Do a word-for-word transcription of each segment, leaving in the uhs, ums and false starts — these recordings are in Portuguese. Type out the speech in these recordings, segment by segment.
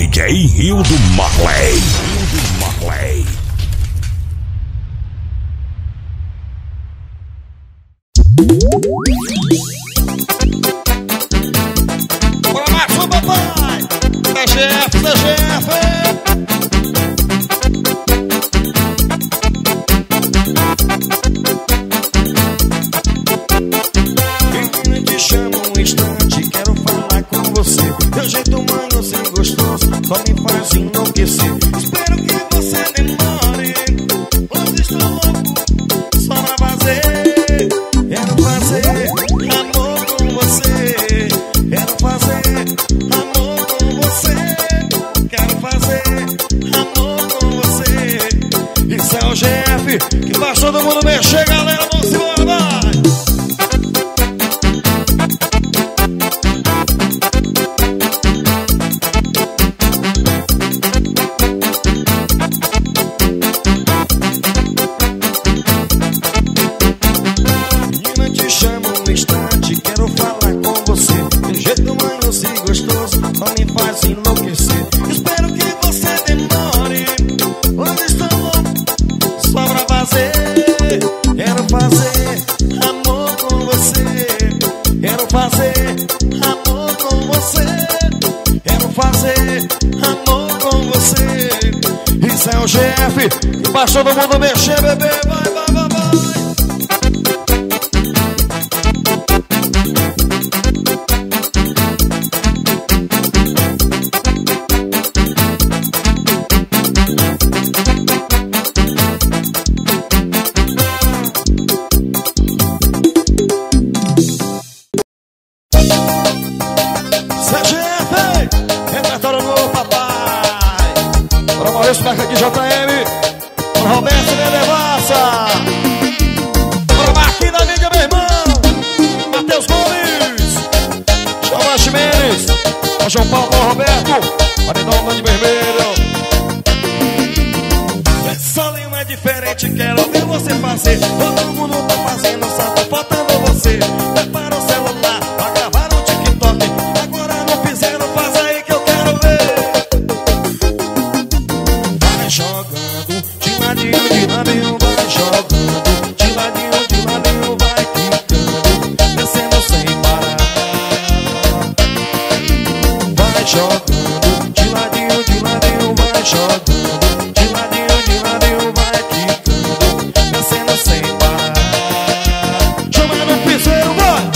D J Rio do Marley. Rio do Marley. Bora mais um, papai! Da G F, da G F! Menina, te chamo um instante, quero falar com você. Teu jeito manhoso e gostoso só me faz enlouquecer. Espero que você demore, hoje estou louco só pra fazer. Quero fazer amor com você. Quero fazer amor com você. Quero fazer amor com você. Isso é o G F que faz todo mundo mexer, galera. Vamos embora, vai! G F, que faz todo mundo mexer, bebê, vai, vai, vai, vai. C G F, repertório novo, papai. Para Maurício, marca aqui J M. Para Roberto Medevassa. Para Marquinhos da mídia, meu irmão. Matheus Gomes. João Chimenez. Para João Paulo, para Roberto. Para Edom de Vermelho. Essa linha é diferente, quero ver você fazer. Todo mundo tá fazendo, só tá faltando você. Prepara o celular pra gravar no TikTok. Agora no piseiro, faz aí que eu quero ver. Vai jogando, de ladinho, de ladinho, vai jogando. De ladinho, de ladinho, vai quicando. Descendo sem parar. Vai jogando, de ladinho, de ladinho, vai jogando. De ladinho, de ladinho, vai quicando. Descendo sem parar. Chama no piseiro, vai!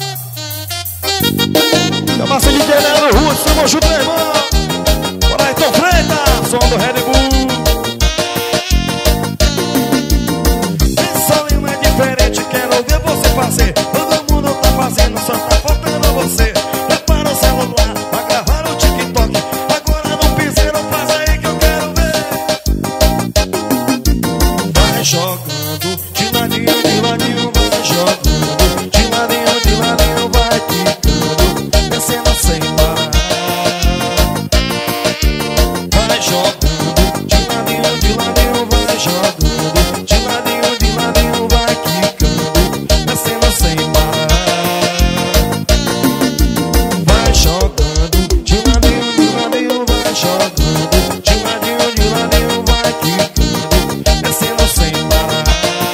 Eu passo de Guilherme Russo, estamos juntos, meu irmão. Bora aí, Tom Freitas, som do Red Bull. Essa linha é diferente, quero ver você fazer. Todo mundo tá fazendo, só tá faltando você. Prepara o celular pra gravar o TikTok. Agora no piseiro, faz aí que eu quero ver. Vai jogando, de ladinho, de ladinho, vai jogando. De ladinho, de ladinho, vai quicando. Descendo sem parar. Vai jogando, de ladinho, de ladinho, vai jogando. De ladinho, de ladinho, vai quicando. Descendo sem parar. Vai jogando, de ladinho, de ladinho, vai jogando. De ladinho, de ladinho, vai quicando. Descendo sem parar.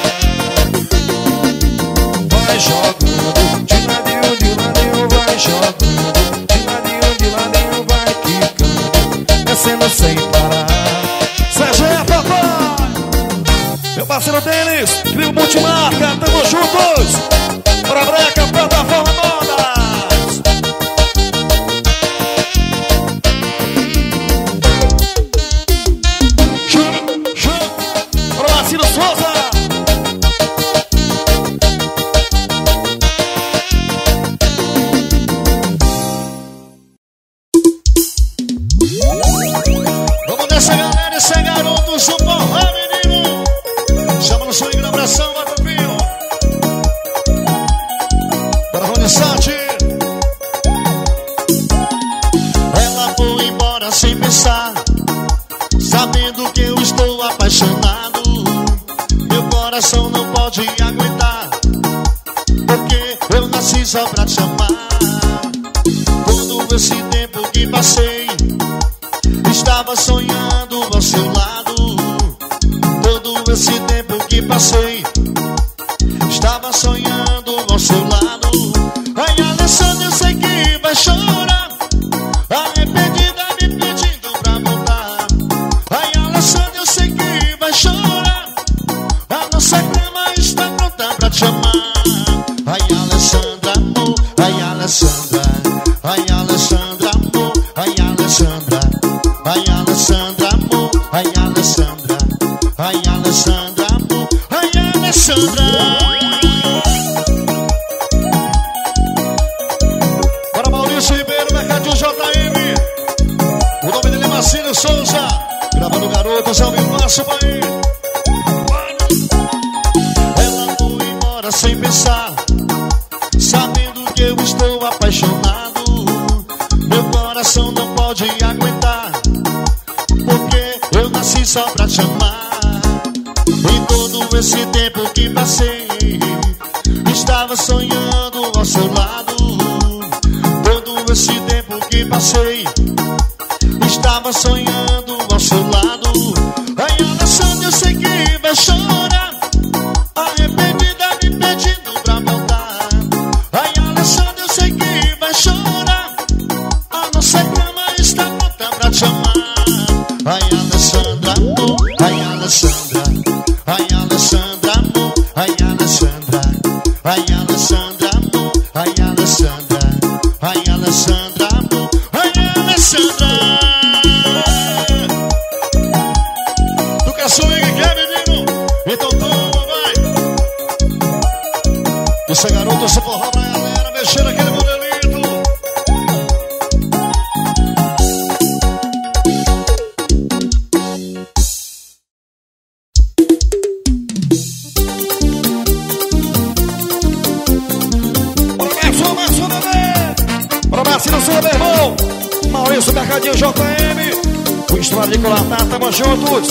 Vai jogando, de ladinho, de ladinho, vai jogando. De ladinho, de ladinho, vai quicando. Descendo sem parar. C G F, papai! Meu parceiro Denis, Crio Multimarca, tamo juntos! Bora breca, plataforma modas! Chama, chama! Bora lá, Ciro Souza! Vamos nessa, galera, esse é garoto, São Paulo, menino! Chama no swing, na abração, vai pro vinho! Para Rony Sante! Ela foi embora sem pensar, sabendo que eu estou apaixonado. Meu coração não pode aguentar, porque eu nasci só pra te amar. Todo esse tempo que passei, Alessandra, ai Alessandra, amor, ai Alessandra. Para Maurício Ribeiro, Mercadinho J M. O nome dele é Marcílio Souza. Gravando Garotos ao vivo, passo pra ele. Ela foi embora sem pensar, sabendo que eu estou apaixonado. Meu coração não pode aguentar, porque eu nasci só pra te amar. Em todo esse tempo que passei, estava sonhando ao seu lado. Todo esse tempo que passei, estava sonhando ao seu lado. Ai, Alessandra, eu sei que vai chorar, arrependida me pedindo pra voltar. Ai, Alessandra, eu sei que vai chorar, a nossa cama está pronta pra te amar. Ai, Alessandra, amor, ai, Alessandra, ai, Alessandra, amor, ai, Alessandra, ai, Alessandra, amor, ai, Alessandra, ai, Alessandra, amor, ai, Alessandra. Tu quer swing, quer, menino? Então toma, vai. Esse é garoto, esse forró pra galera, mexendo aquele modelito. Marcílio Souza, meu irmão, Maurício Mercadinho J M, o Estrada de Colatar, tamo juntos.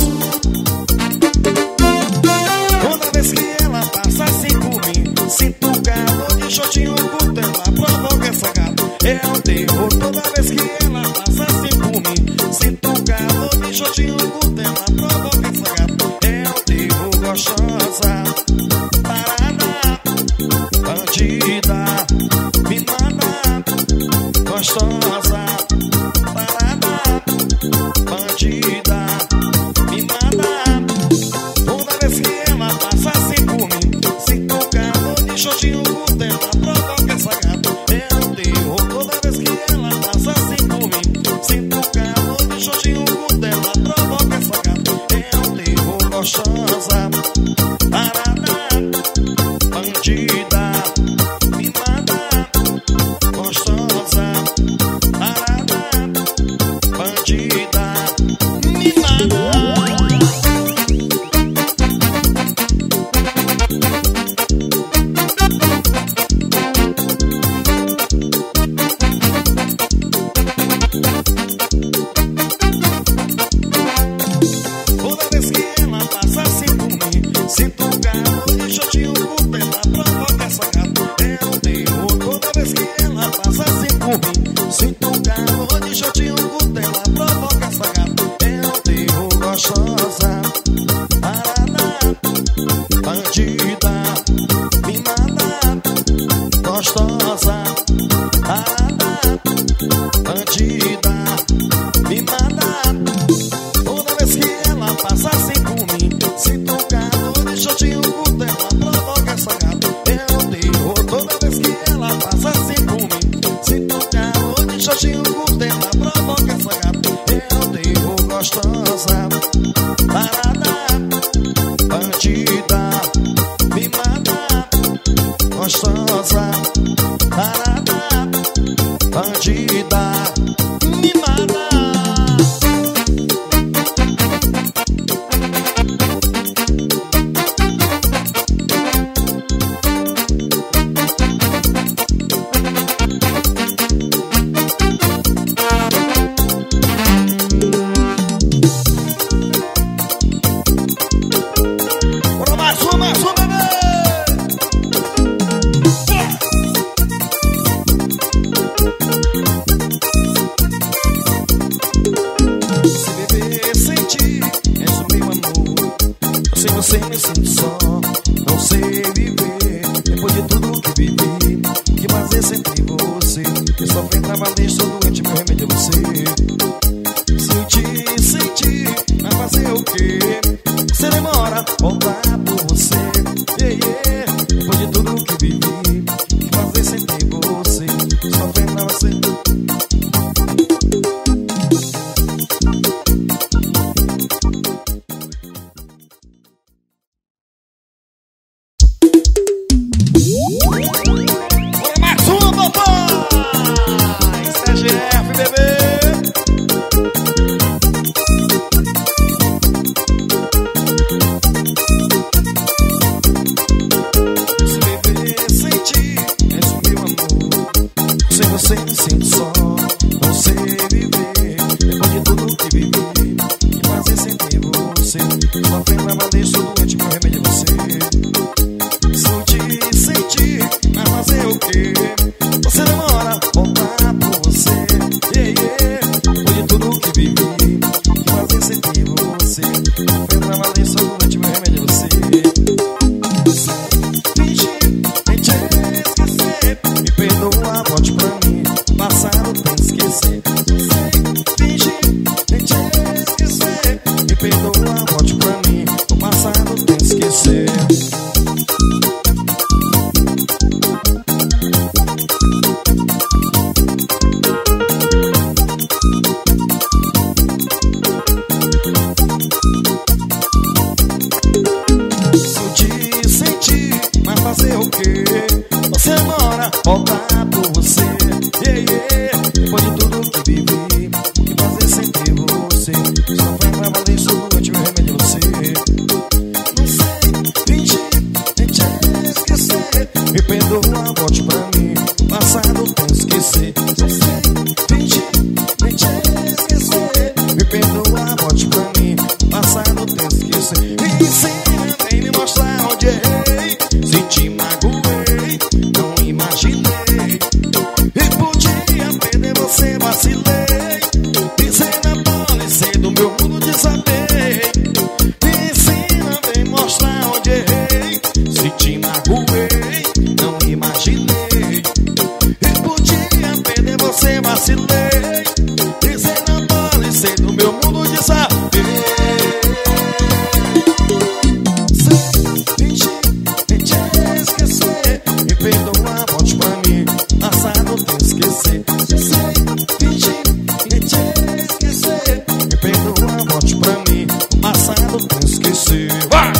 Toda vez que ela passa assim por mim, sinto o calor de shortinho curto, ela provoca essa gata, é um terror. Toda vez que ela passa assim por mim, sinto o calor de shortinho curto, ela provoca essa gata, é um terror. Gostosa, parada, bandida, mimada, gostosa, parada, bandida, mimada. Toda vez que ela passa assim por mim, sinto o calor de shortinho curto, ela provoca essa gata, é um terror. Toda vez que ela passa assim por mim, sinto o calor de shortinho curto, ela provoca essa gata, é um terror. Gostosa, parada, bandida, mimada, gostosa, parada, bandida, mimada. Toda vez que ela passa assim por mim, sinto o calor de shortinho curto, ela provoca essa gata, é um terror. Toda vez que ela passa assim por mim, sinto o calor de shortinho curto, ela provoca essa gata, é um terror. Gostosa, parada, bandida, mimada, gostosa, parada, bandida, mimada. Toda vez que ela passa assim por mim, sinto o calor de shortinho curto, ela provoca essa gata, é um terror. Toda vez que ela passa assim por mim, sinto o calor de shortinho curto, ela provoca essa gata, é um terror. Gostosa, parada, bandida, mimada, gostosa, parada, bandida, mimada. Bora mais uma, mais uma, bebê! Se beber, sentir, és o meu amor. Sem você me sinto só, não sei viver. Depois de tudo que vivi, o que fazer sempre você? Eu sofri pra valer, estou doente, meu remédio é você. Sentir, sentir, vai fazer o quê? Você demora, voltar por você, yeah, yeah. Depois de tudo que vivi, o que fazer sempre você? Sofri pra você. vacilei. Pisei na bola e sei do meu mundo desabei. Me ensina, vem mostrar onde errei. Se te magoei, não imaginei. E podia perder, você vacilei. Pisei na bola e sei do meu mundo desabei. Sem fingir, nem te esquecer. Me perdoa, volte pra mim. Passado tem que esquecer. Sem fingir, nem te esquecer. Me perdoa, volte pra mim. Passado tem que esquecer. Vai!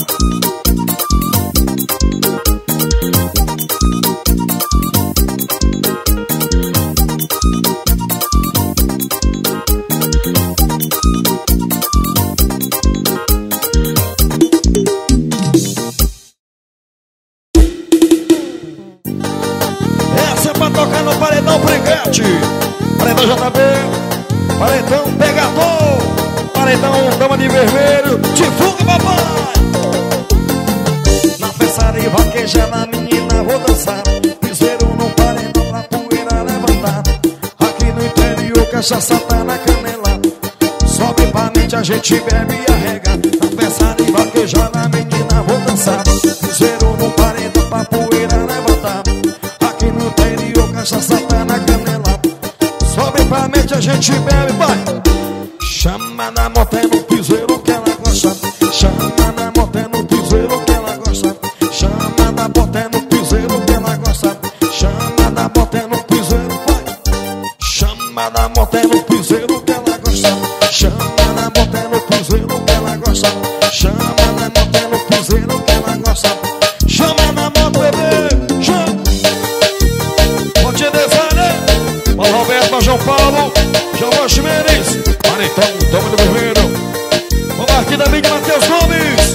Essa é pra tocar no paredão brigante. Paredão J B, paredão pegador, paredão dama de vermelho. Divulga, papai! Na festa de vaquejada, menina, vou dançar. Piseiro no paredão pra poeira levantar. Aqui no interior, cachaça tá na canela. Sobe pra mente, a gente bebe e arrega. Na festa de vaquejada, menina, vou dançar. Piseiro no paredão pra poeira levantar. Aqui no interior, cachaça tá na canela. Sobe pra mente, a gente bebe, vai. Chama na moto no piseiro que ela gosta. Chama na moto no piseiro que ela gosta. Chama na moto no piseiro que ela gosta. Chama na moto no piseiro, vai. Chama na moto no piseiro que ela gosta. Chama na moto no piseiro que ela gosta. Chama na moto no piseiro que ela gosta. Chama na moto, bebê, chama. Pode descer, né? Paulo Roberto, João Paulo, João Chimenez, Paredão, Dama do Vermelho. Vamos aqui também de Matheus Gomes.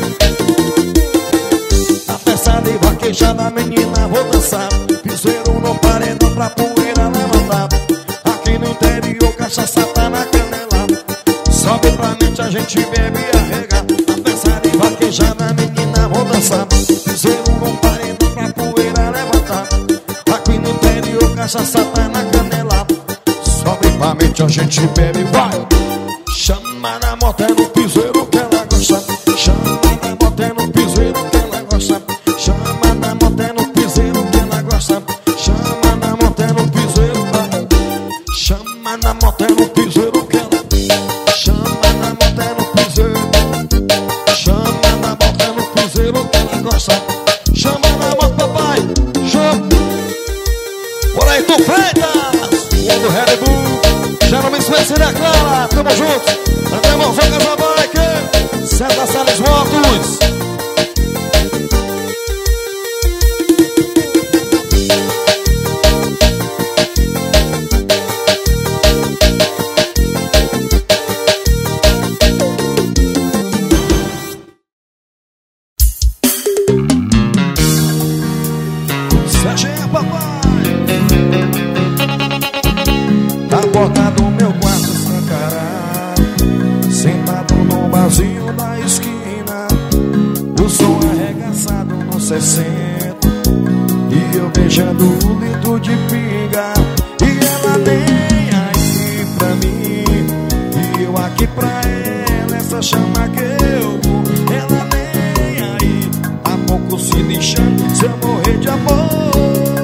A festa de vaquejada, menina, vou dançar. Piseiro no paredão pra poeira levantar. Aqui no interior, cachaça tá na canela. Sobe pra mente, a gente bebe e arrega. A festa de vaquejada, menina, vou dançar. Piseiro no paredão pra poeira levantar. Aqui no interior, cachaça tá na canela. Sobe pra mente, a gente bebe, vai. Chama na moto no piseiro que ela gosta. Chama na moto no piseiro que ela gosta. Chama na moto no piseiro que ela gosta. Chama na moto no piseiro, vai. Chama na moto no piseiro que ela. Chama na moto no piseiro. Chama na moto no piseiro que ela gosta. Chama na moto, papai. Chama. Por aí, tu Freitas, o do Red Bull. Já não me esqueci da Clara, tamo junto. André Morzão, Casa Bike, Santa Salles Motos. Serginho, papai. Na porta do meu quarto escancarado, sentado no barzinho da esquina, o som arregaçado no sessenta, e eu beijando o litro de pinga, e ela nem aí pra mim, e eu aqui pra ela, essa chama que eu vou, ela nem aí, há pouco se lixando, se eu morrer de amor,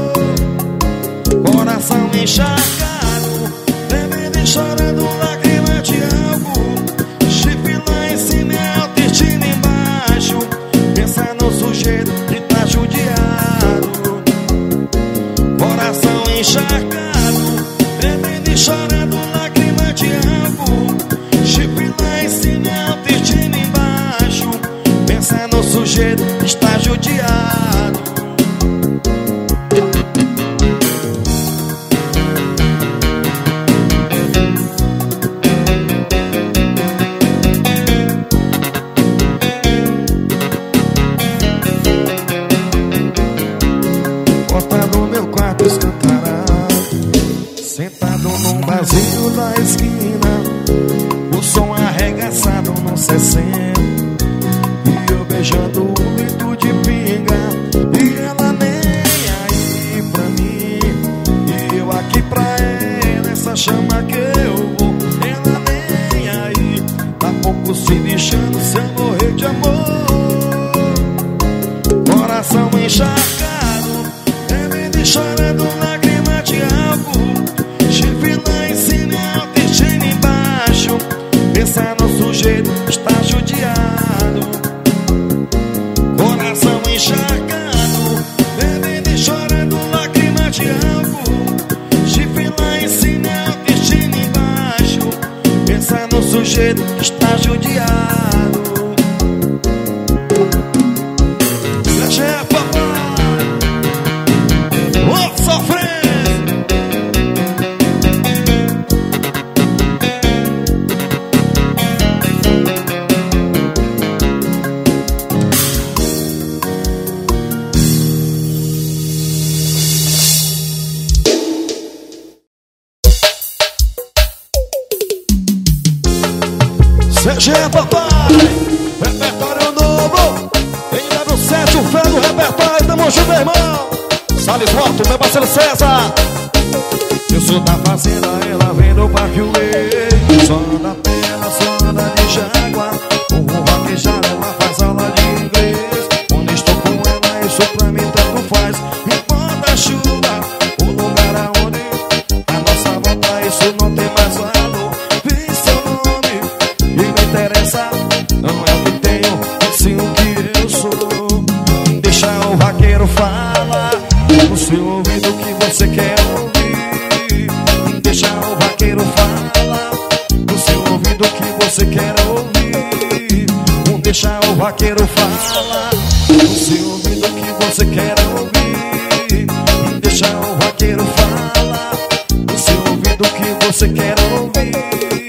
coração encharcado, tremendo e chorando, lágrima de álcool, chifre lá em cima e autoestima embaixo, pensa no sujeito que tá judiado, coração encharcado, tremendo e chorando, lágrima de álcool, chifre lá em cima e autoestima embaixo, pensa no sujeito que está judiado. Sentado num barzinho da esquina, o som arregaçado no sessenta, e eu beijando um litro de pinga, e ela nem aí pra mim, e eu aqui pra ela, essa chama que eu vou, ela nem aí. Tá pouco se lixando se eu morrer de amor. Coração encharcado, bebendo e chorando, lágrima de álcool. Chifre lá em cima e autoestima embaixo. Pensa no sujeito, está judiado. Coração encharcado, bebendo e chorando, lágrima de álcool. Chifre lá em cima e autoestima embaixo. Pensa no sujeito, está judiado. É papai, ô sofrendo. C G papai, repertório novo. O fé do repertório, tamo junto, meu irmão. Salles Moto, meu parceiro César. Eu sou da fazenda, ela vem do Parque Uê. Só anda pela, só anda de Jaguar. O vou vaquejar, ela faz aula de inglês. Quando estou com ela, isso pra mim tanto faz. Importa a chuva, o lugar aonde a nossa volta, isso não tem mais valor. Vem seu nome, e me interessa. Não é o que tenho, é sim o que eu sou. Deixa o vaqueiro falar no seu ouvido que você quer ouvir. Deixa o vaqueiro falar no seu ouvido que você quer ouvir. Deixa o vaqueiro falar no seu ouvido que você quer ouvir. Deixa o vaqueiro falar no seu ouvido que você quer ouvir.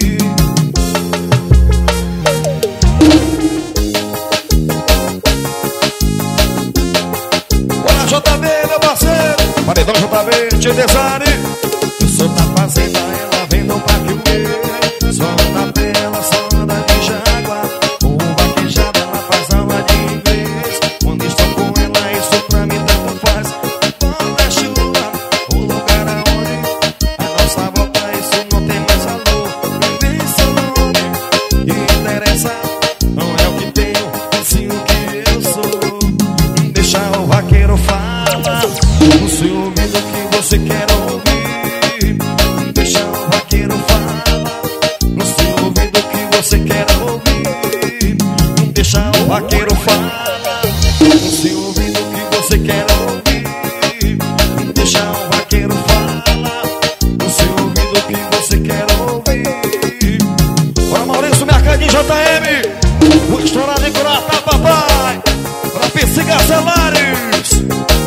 J B, meu parceiro, paredão J B, Tio Desari. Eu sou da fazenda, ela vem do Parque Uê. Só anda pela, só anda de Jaguar. O vaquejada, ela faz aula de inglês. Quando estou com ela, isso pra mim tanto faz. Importa a chuva, o lugar aonde a nossa volta, isso não tem mais valor. Vem seu nome, que interessa. Não é o que tenho, é sim o que eu sou. Deixa o vaqueiro falar no seu ouvido que você quer ouvir. Deixa o vaqueiro falar no seu ouvido que você quer ouvir. Deixa o vaqueiro falar no seu ouvido que você quer ouvir. Deixa o vaqueiro falar no seu ouvido que você quer ouvir. Bora Maurício Mercadinho J M, o estourado em Curata, papai. Pra Psica Celares.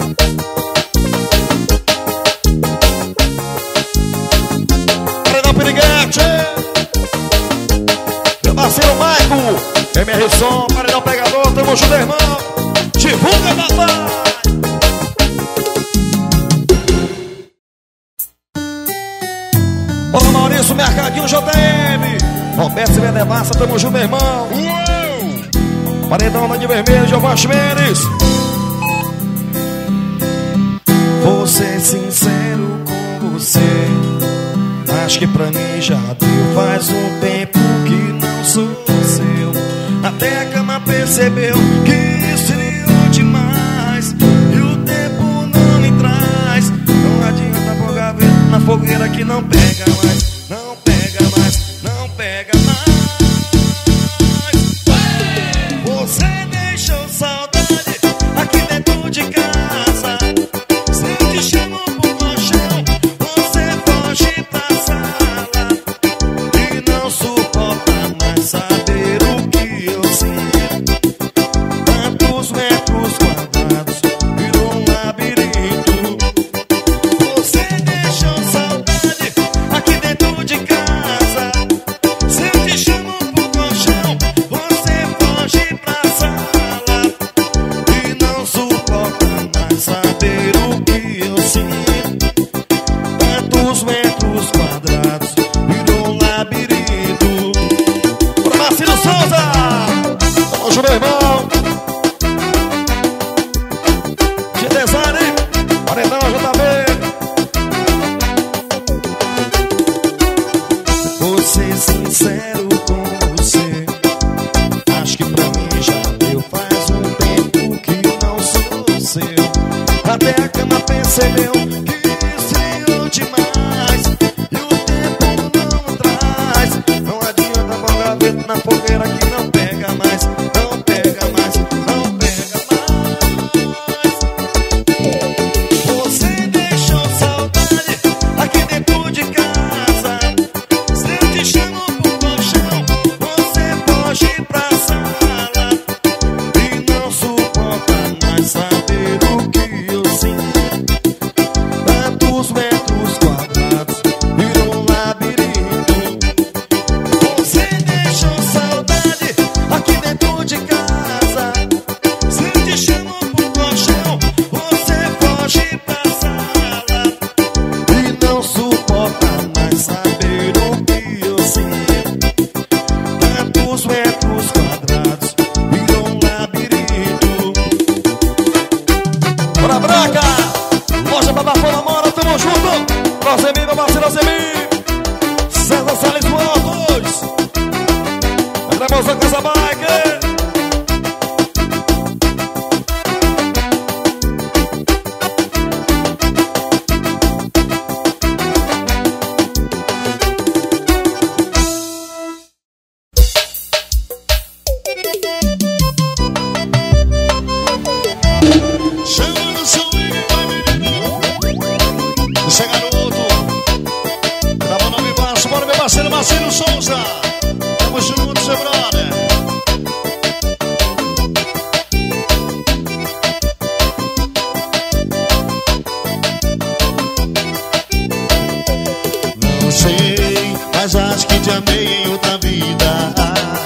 Paredão Piriguete. Meu parceiro Maico, M R Som, Paredão Pegador, tamo junto, irmão. Divulga, papai. Olá Maurício Mercadinho J M, Roberto Silveira Massa, tamo junto, meu irmão. Paredão lá de vermelho, Giovanni Mendes. Vou ser sincero com você, acho que pra mim já deu. Faz um tempo que não sou seu. Até a cama percebeu que esfriou demais. E o tempo não me traz. Não adianta pôr gaveta na fogueira que não pega mais. Não pega mais, não pega mais. Você deixou saudade aqui dentro de casa. Se eu te chamo pro colchão, você foge pra sala e não suporta mais saber o que eu sinto. Tantos metros quadrados virou um labirinto. Você deixou saudade aqui dentro sincero com você. Acho que pra mim já deu, faz um tempo que não sou seu. Até a cama percebeu que esfriou demais e o tempo não traz. Não adianta pôr gaveta na fogueira que não pega mais. Não pega mais, não pega mais. Você deixou saudade aqui dentro de casa. Se eu te chamo pro colchão, você foge pra sala e não suporta mais saber o que eu sinto. Tantos metros quadrados virou um labirinto. Você deixou saudade aqui dentro de casa. Se eu te chamo pro colchão, você foge pra sala e não suporta mais saber o que eu sinto. Tantos metros quadrados virou um labirinto. Bora, Braca! Loja Babafão na Mora, tamo junto! Rosemir, meu parceiro Rosemir! César Salles Motos! Entramos na Casa Bike! Chama no swing, vai menino. Você garoto. Tava o nome baixo, bora meu parceiro Marcelo Souza. Tamo junto, seu brother. Não sei, mas acho que te amei em outra vida.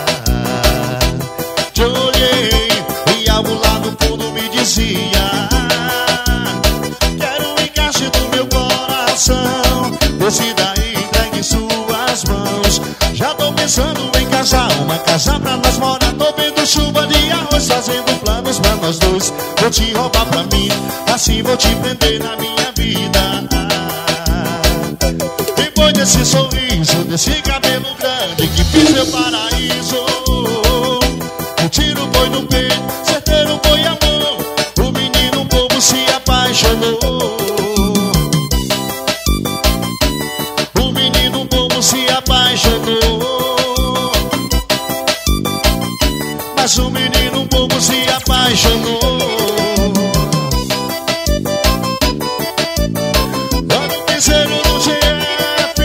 Te olhei e algo lá no fundo me dizia: quero o encaixe do meu coração. Decida e entregue em suas mãos. Já tô pensando em casar, uma casa pra nós morar. Tô vendo chuva de arroz, fazendo planos pra nós dois. Vou te roubar pra mim, assim vou te prender na minha vida. Depois desse sorriso, desse cabelo grande que fiz meu paraíso, um tiro foi no peito, certeiro foi a mão. O menino bobo se apaixonou. O menino bobo se apaixonou. Mas o menino bobo se apaixonou. Olha o piseiro no G F.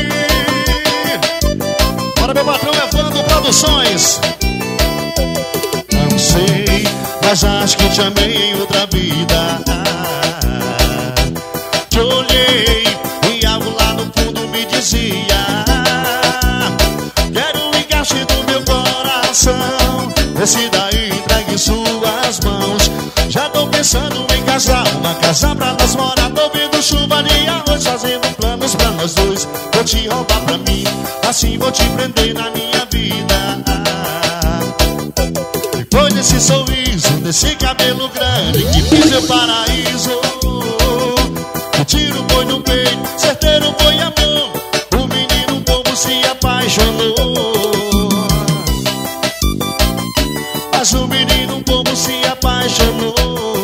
Bora, meu patrão Evandro Produções. Não sei, mas acho que te amei em outra vida. Te olhei e algo lá no fundo me dizia: quero o encaixe do meu coração. Decida e entregue em suas mãos. Já tô pensando em casar, uma casa pra nós morar. Tô vendo chuva de arroz, fazendo planos pra nós dois. Vou te roubar pra mim, assim vou te prender na minha vida. Depois desse sorriso, desse cabelo grande que fiz meu paraíso, o tiro foi no peito, certeiro foi a mão. O menino bobo se apaixonou. Mas o menino bobo se apaixonou.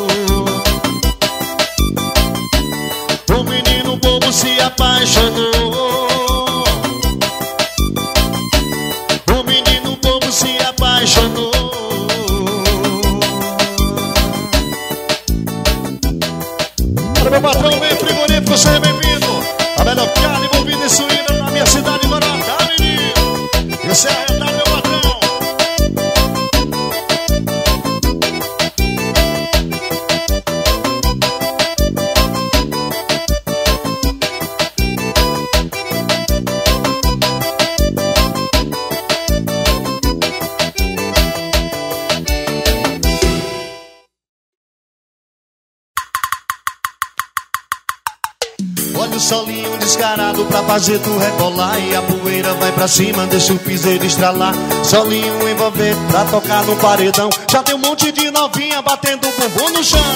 O menino bobo se apaixonou. O menino bobo se apaixonou. Para meu patrão, bem frigorífico, seja bem-vindo. A melhor carne envolvida em suína na minha cidade de Guará, menino. Esse é a realidade, meu patrão. Olha o solinho descarado pra fazer tu rebolar. E a poeira vai pra cima, deixa o piseiro estralar. Solinho envolvente pra tocar no paredão. Já tem um monte de novinha batendo bumbum no chão.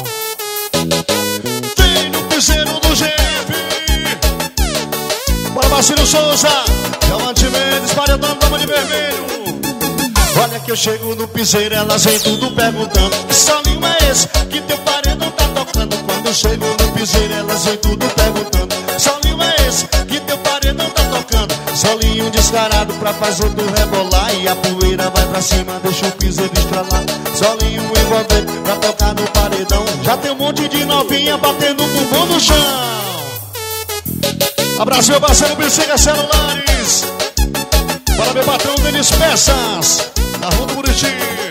Tem no piseiro do G F. Bora Marcelo Souza, Diamante Mendes, paredão, dama de vermelho. Olha que eu chego no piseiro, elas vem tudo perguntando: que solinho é esse que teu paredão tá tocando? Quando eu chego no piseiro, elas vem tudo perguntando: que solinho é esse que teu paredão tá tocando? Solinho descarado pra fazer tu rebolar, e a poeira vai pra cima, deixa o piseiro estralar. Solinho envolvente pra tocar no paredão. Já tem um monte de novinha batendo o bumbum no chão. Abraço meu parceiro Bexiga Celulares. Para meu patrão Denis Peças, na Rua do Buriti.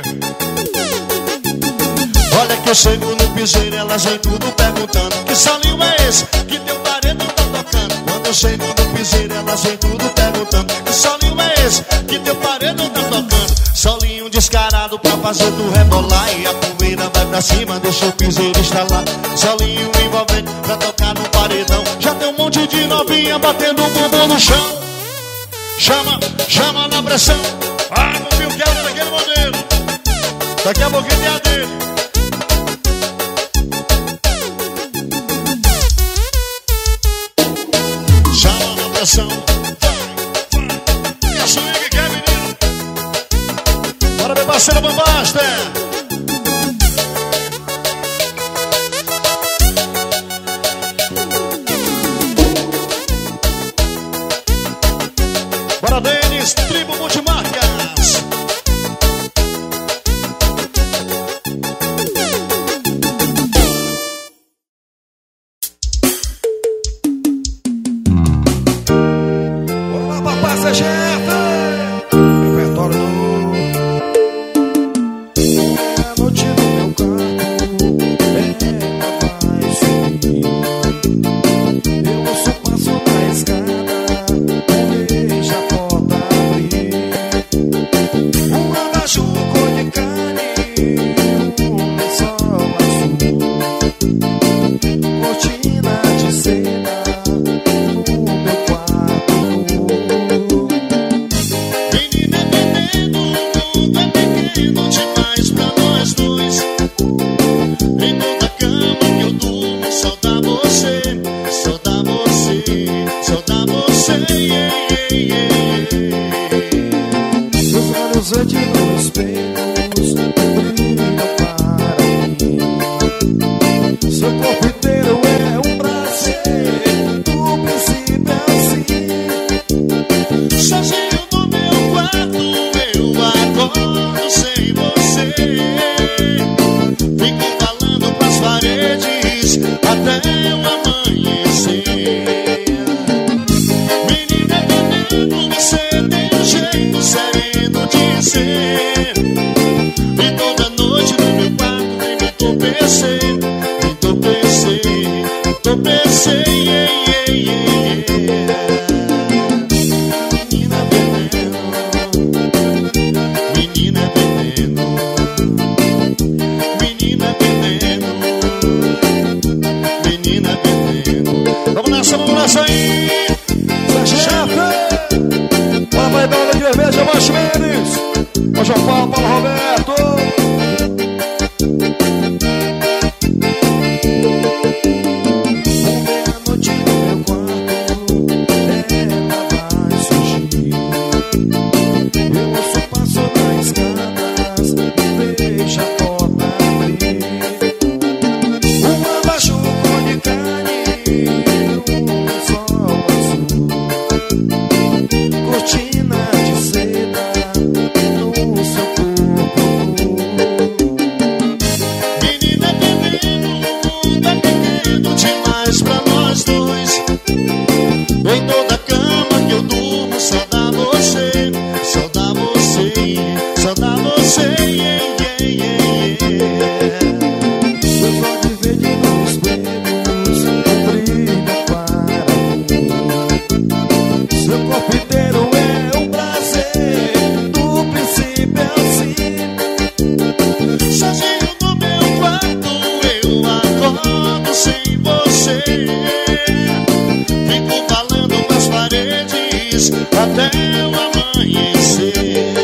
Olha que eu chego no piseiro, elas vem tudo perguntando: que solinho é esse que teu paredão tá tocando? Quando eu chego no piseiro, elas vem tudo perguntando: que solinho é esse que teu paredão tá tocando? Solinho descarado pra fazer tu rebolar, e a poeira vai pra cima, deixa o piseiro estralar. Solinho envolvente pra tocar no paredão. Já tem um monte de novinha batendo o bumbum no chão. Chama, chama na pressão. Ah, não viu que era daquele modelo. Daqui a pouquinho tem a dele. Chama na pressão. E a swing que é menino. Bora meu parceiro Bambasta. Bora Denis, Tribo Multimarcas. Olá, papai C G F. Repertório do... É a noite no meu carro, ela vai subir. Eu ouço o passo na escada, deixa a porta abrir. Um abajur cor de carne, um lençol azul, cortina de seda no meu quarto. Menina é veneno, o mundo é pequeno demais pra nós dois. Em toda cama que eu durmo, só dá você, só dá você, só dá você. Yeah, yeah, yeah. Meus olhos antes no espelhos brilham para mim. Seu corpo inteiro é um prazer, do princípio ao fim. Sozinho no meu quarto eu acordo sem você. Fico falando pras paredes até o amanhecer. Menina veneno, você tem um jeito sereno de ser. E toda noite no meu quarto vem me entorpecer, me entorpecer, entorpecer, yeah, yeah, yeah. Menina veneno, menina veneno, menina veneno, menina veneno. Vamos nessa, vamos nessa aí. Chefe, papai Dona de Vermelha, Macho Mendes, o João Paulo, Paulo Roberto. Meia-noite no meu quarto, ela vai surgir. Eu ouço o passo nas escadas, deixa a porta abrir. Um abajur cor de carne, um lençol azul, cortina de seda no seu corpo. Menina veneno, o mundo é pequeno demais pra nós dois. Em toda cama que eu durmo, só dá você, só dá você, só dá você, yeah, yeah, yeah. Meus olhos verdes nos espelhos brilham para mim. Seu corpo inteiro é um prazer, do princípio ao fim. Sozinho no meu quarto eu acordo sem você. Fico falando pras paredes até o amanhecer.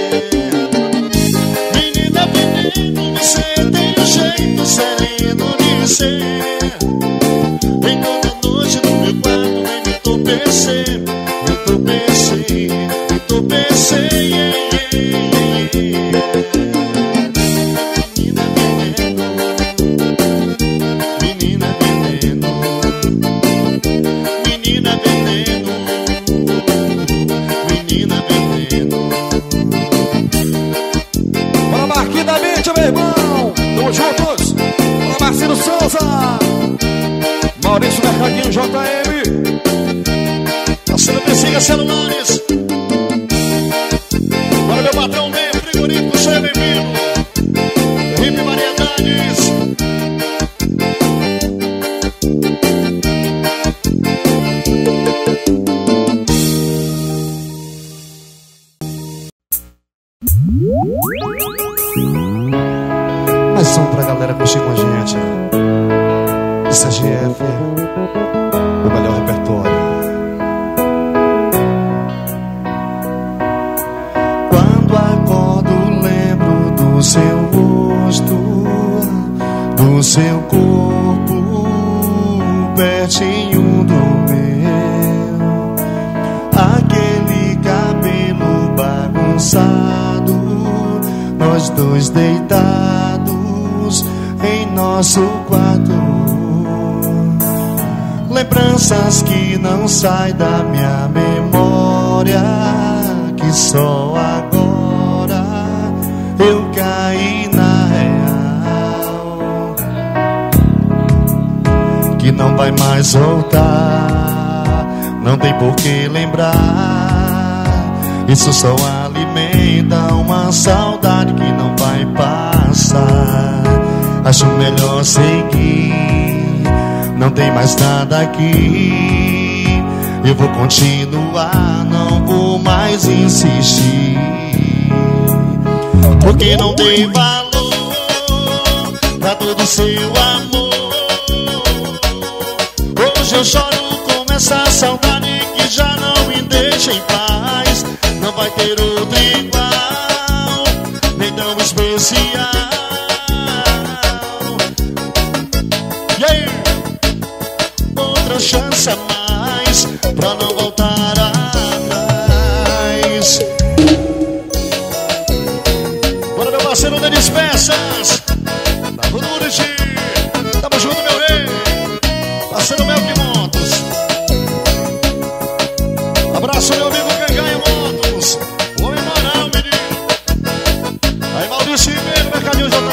Menina veneno, você tem um jeito sereno de ser. Em toda noite no meu quarto vem me entorpecer, me Tropecei, menina veneno, menina veneno, menina veneno. Bora, Marquinhos da Mídia, meu irmão. Tamo juntos. Bora, Marcelo Souza, Maurício Mercadinho, J M. Parceiro Persiga Celulares. Bora, meu patrão, bem, frigorífico, seja bem-vindo. Ripe Variedades. Mais som pra galera curtir com a gente. Isso é G F, o melhor repertório. Quando acordo lembro do seu rosto, do seu corpo pertinho do meu, aquele cabelo bagunçado, nós dois deitados em nosso quarto. Lembranças que não saem da minha memória, que só agora eu caí na real, que não vai mais voltar, não tem por que lembrar. Isso só alimenta uma saudade que não vai passar. Acho melhor seguir, não tem mais nada aqui. Eu vou continuar, não vou mais insistir, porque não tem valor pra todo seu amor. Hoje eu choro com essa saudade que já não me deixa em paz. Não vai ter outro igual, nem tão especial. E aí? Outra chance a mais pra não voltar atrás. Bora, meu parceiro Denis Peças, da Buriti. Tamo junto, meu rei. Parceiro Melk Motos. Abraço, meu amigo Canganha Motos. Homem moral, menino. Aí, Maurício Ribeiro, Mercadinho J M.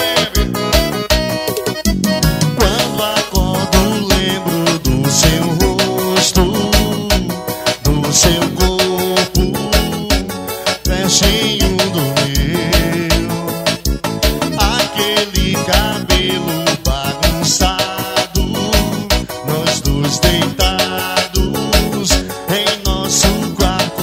Quando acordo lembro do seu rosto, do seu corpo pertinho do meu, aquele cabelo bagunçado, nós dois deitados em nosso quarto.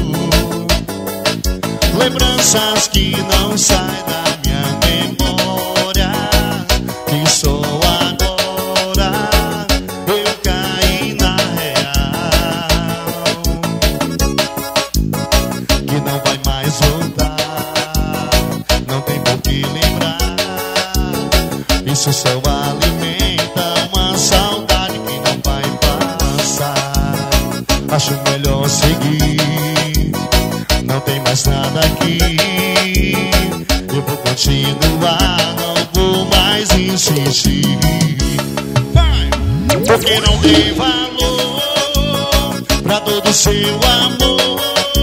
Lembranças que não saem da minha memória, que só agora eu caí na real, que não vai mais voltar, não tem por que lembrar. Isso só alimenta uma saudade que não vai passar. Acho melhor seguir, não tem mais nada aqui. Eu vou continuar, não vou mais insistir. Vai! Porque não tem valor pra todo seu amor.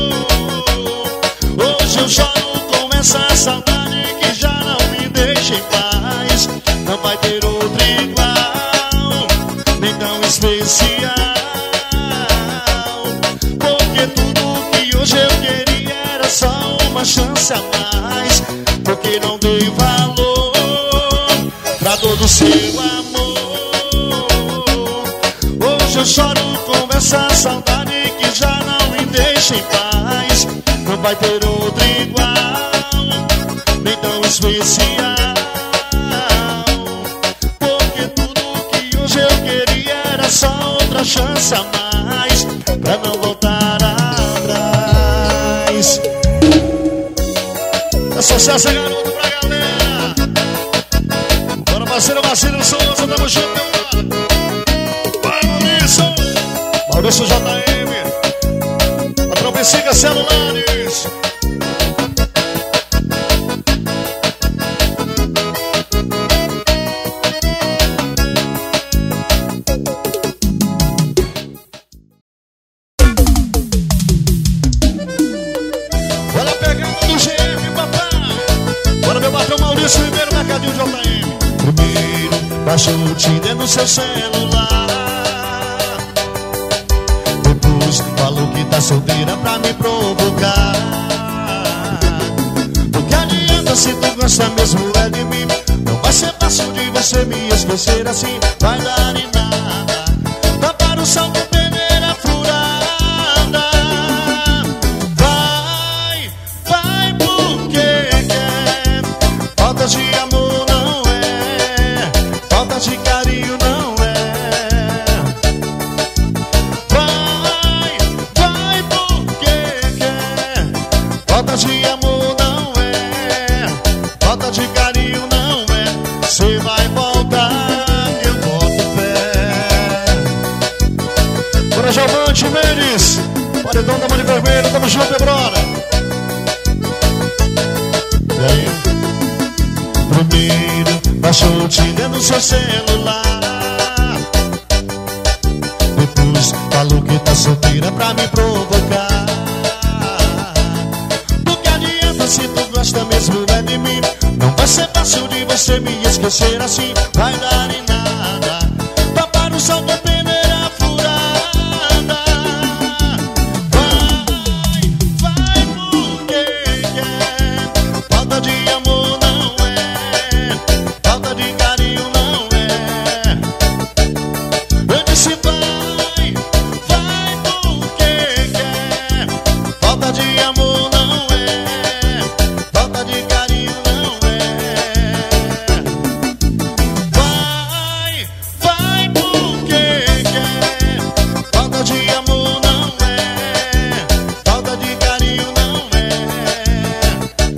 Hoje eu choro com essa saudade que já não me deixa em paz. Não vai ter outro igual, nem tão especial, porque tudo que hoje eu queria era só uma chance a mais. Porque não dei valor pra todo seu amor. Hoje eu choro com essa saudade que já não me deixa em paz. Não vai ter outro igual, nem tão especial, porque tudo que hoje eu queria era só outra chance a mais pra não voltar atrás. É sucesso, garoto, pra galera. Bora, parceiro Marcelo Souza, tamo junto, meu mano. Vai, Maurício, Maurício J M, patrão P C Siga Celulares. Olha a pegada do G F, papai. Bora, meu patrão Maurício Ribeiro, Mercadinho J M. Primeiro, baixa o Tinder no seu celular. Depois, falou que tá solteira pra me provocar. Do que adianta se tu gosta mesmo é de mim? Não vai ser fácil de você me esquecer assim. Vai dar em nada. Tapar o sol com peneira furada. Vai, vai porque quer. Falta de amor não é. Falta de carinho não é. Vai, vai porque quer. Falta de amor não é. Falta de carinho não é. Cê vai voltar, eu boto fé. Bora, Giovante Mendes, paredão da Mãe Vermelha, tamo junto, brother. Vem. Primeiro, baixou o Tinder no seu celular. Depois, falou que tá solteira pra me provocar. Do que adianta se tu gosta mesmo é de mim? Não vai ser fácil de você me esquecer assim. Vai dar em nada. Tapar o sol com peneira furada. Vai, vai porque quer. Falta de amor não é. Falta de carinho não é. Eu disse vai, vai porque quer. Falta de amor não é. Falta de carinho não é. Vai, vai porque quer. Falta de amor não é. Falta de carinho não é.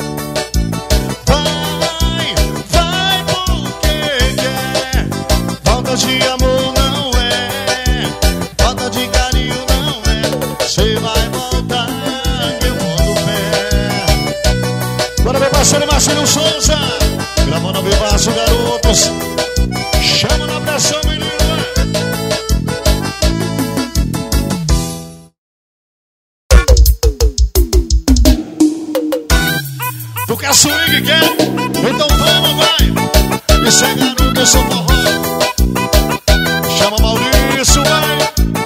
Vai, vai porque quer. Falta de amor não é. Falta de carinho não é. Cê vai voltar, que eu mando pé. Bora, meu parceiro Marcelo Souza, gravando ao vivaço, garotos. Chama na pressão, menino. Tu quer swing, quer? Então vamos, vai. Isso é garoto, eu sou forró. Chama Maurício, vai.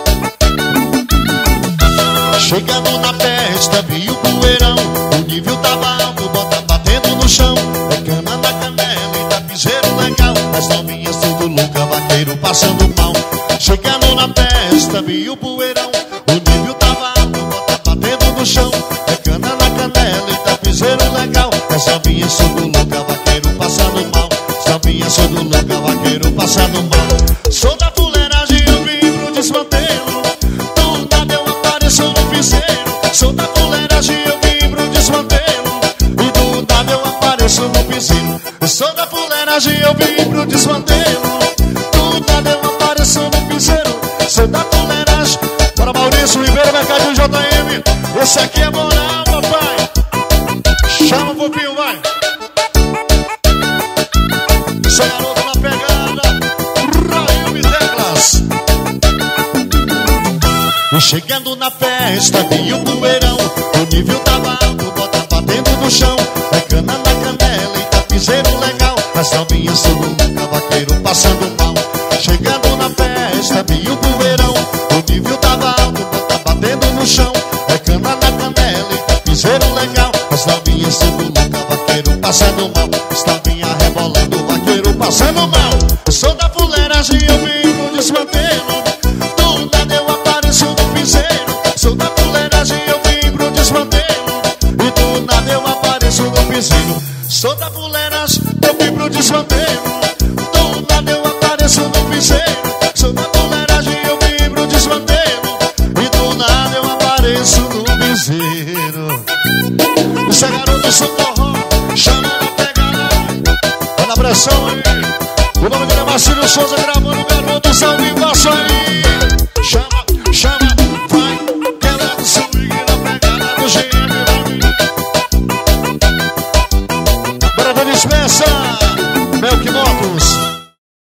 Chegando na festa, vi o poeirão. O nível tava alto, bota batendo no chão. É cana na canela e tapizeiro legal. As novinhas tudo louca, vaqueiro passando mal. Chegando na festa, vi o poeirão. O nível tava alto, bota batendo no chão. É cana na canela e tapizeiro legal. As novinhas tudo louca, vaqueiro passando mal. As novinhas tudo louca, vaqueiro passando mal. Sou da fuleiragem, eu vibro, desmantelo. Do nada eu apareço no piseiro. Sou da fuleiragem, eu vibro, desmantelo. E do nada eu apareço no piseiro. Sou da fuleiragem, eu vibro, desmantelo. Do nada eu apareço no piseiro. Sou da fuleiragem. Para Maurício Ribeiro, Mercadinho J M. Esse aqui é moral, papai. Chama um pouquinho, vai. Esse é garoto na pegada. Raio e teclas. E chegando na festa, vi o poeirão. O nível tava alto, bota batendo no chão. É cana na canela e tapizeiro legal. As novinhas tudo louca, vaqueiro passando mal. Chegando na festa, vi o poeirão. O nível tava alto, bota batendo no chão. É cana na canela e tapizeiro legal. As novinhas tudo louca, vaqueiro passando mal. As novinhas rebolando, vaqueiro passando mal. Eu sou da fuleiragem, eu vivo desmantelo. Do nada eu apareço no piseiro. Sou da fuleiragem, eu vibro, desmantelo. E do nada eu apareço no piseiro. Sou da fuleiragem, eu vibro, desmantelo. Do nada eu apareço no piseiro. Sou da fuleiragem, eu vibro, desmantelo. E do nada eu apareço no piseiro. Isso é garoto, sou forró. Chama na pegada. Vai na pressão aí. O nome dele é Marcelo Souza, gravando garoto, salve embaixo aí. Chama.